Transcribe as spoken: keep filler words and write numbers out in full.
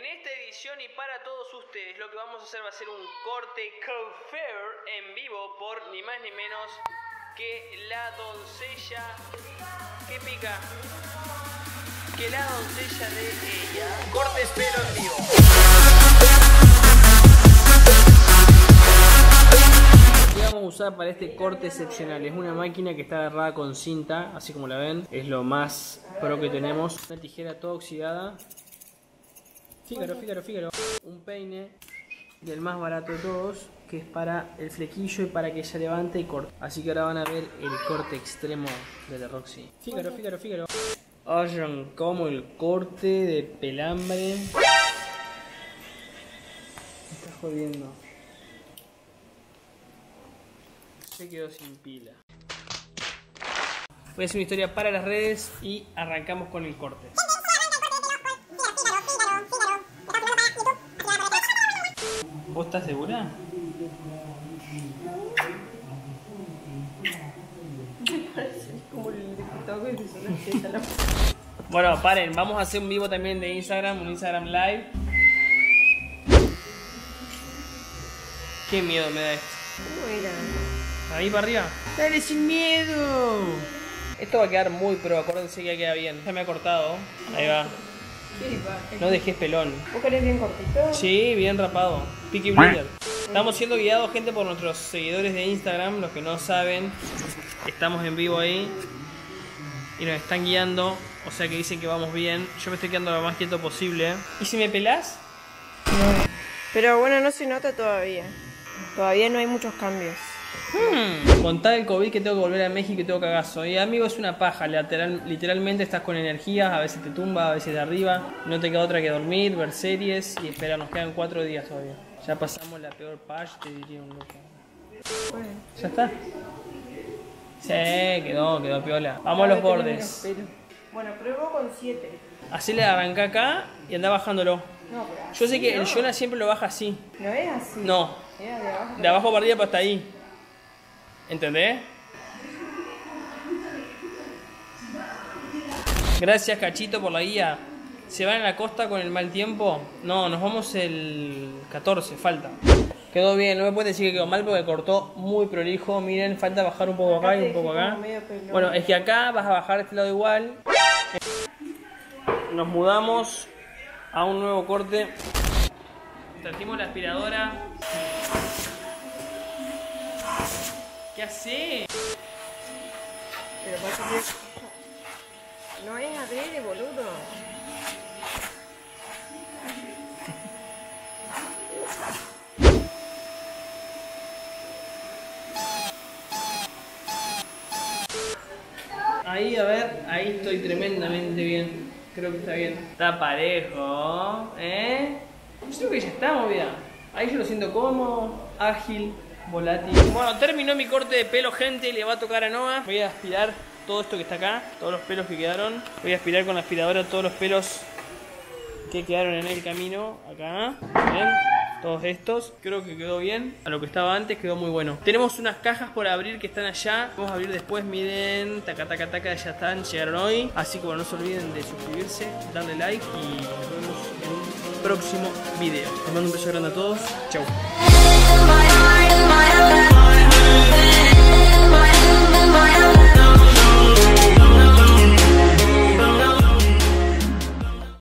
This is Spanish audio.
En esta edición y para todos ustedes lo que vamos a hacer va a ser un corte cover en vivo por ni más ni menos que la doncella que pica, que la doncella de ella. Corte pelo en vivo. Lo que vamos a usar para este corte excepcional es una máquina que está agarrada con cinta, así como la ven, es lo más pro que tenemos. Una tijera toda oxidada. Fíjalo, fíjalo, fíjalo. Un peine del más barato de todos, que es para el flequillo y para que ella levante y corte. Así que ahora van a ver el corte extremo de la Roxy. Fíjalo, fíjalo, fíjalo. Oigan como el corte de pelambre. Me está jodiendo. Se quedó sin pila. Voy a hacer una historia para las redes y arrancamos con el corte. ¿Vos estás segura? Bueno, paren, vamos a hacer un vivo también de Instagram, un Instagram Live. Qué miedo me da esto. ¿Cómo era? Ahí para arriba. Dale sin miedo. Esto va a quedar muy pro, acuérdense que ya queda bien. Ya me ha cortado. Ahí va. No dejes pelón. ¿Vos querés bien cortito? Sí, bien rapado. Peaky Blinders. Estamos siendo guiados, gente, por nuestros seguidores de Instagram. Los que no saben, estamos en vivo ahí y nos están guiando. O sea que dicen que vamos bien. Yo me estoy quedando lo más quieto posible. ¿Y si me pelás? No. Pero bueno, no se nota todavía. Todavía no hay muchos cambios. Hmm. Contá el COVID que tengo que volver a México y tengo cagazo. Y amigo, es una paja. Literal, literalmente estás con energías. A veces te tumba, a veces de arriba. No te queda otra que dormir, ver series y esperar. Nos quedan cuatro días todavía. Ya pasamos la peor patch, te diría un loco. Bueno. ¿Ya está? Sí, quedó, quedó piola. Vamos a los bordes. Bueno, pruebo con siete. Así le arranca acá y anda bajándolo. No, pero Yo sé que no. el Jonah siempre lo baja así. ¿No es así? No. Era de abajo. De abajo para arriba para hasta ahí. ¿Entendés? Gracias, Cachito, por la guía. ¿Se van a la costa con el mal tiempo? No, nos vamos el catorce, falta. Quedó bien, no me pueden decir que quedó mal porque cortó muy prolijo. Miren, falta bajar un poco acá y un poco acá. Bueno, es que acá vas a bajar este lado igual. Nos mudamos a un nuevo corte. Trajimos la aspiradora. ¿Qué hace? Pero pasa que no es adrede, boludo. Ahí, a ver, ahí estoy tremendamente bien. Creo que está bien. Está parejo, ¿eh? Yo creo que ya está movida. Ahí yo lo siento cómodo, ágil, volátil. Bueno, terminó mi corte de pelo, gente. Le va a tocar a Noah. Voy a aspirar todo esto que está acá, todos los pelos que quedaron. Voy a aspirar con la aspiradora todos los pelos que quedaron en el camino. Acá, ¿ven? Todos estos, creo que quedó bien. A lo que estaba antes quedó muy bueno. Tenemos unas cajas por abrir que están allá. Vamos a abrir después, miren. Taca, taca, taca, ya están, llegaron hoy. Así que bueno, no se olviden de suscribirse, darle like y nos vemos en un próximo video. Les mando un beso grande a todos. Chau.